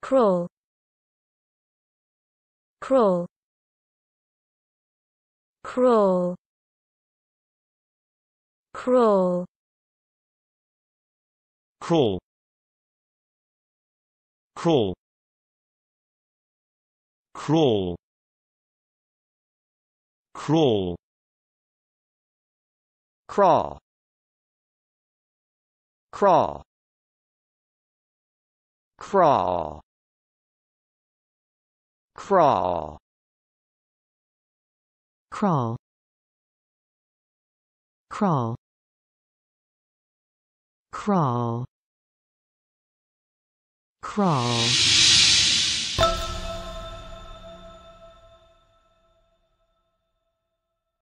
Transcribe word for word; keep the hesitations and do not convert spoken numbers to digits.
crawl, crawl, crawl, crawl, crawl, crawl, crawl, crawl, crawl, crawl, crawl, crawl, crawl, crawl, crawl, crawl.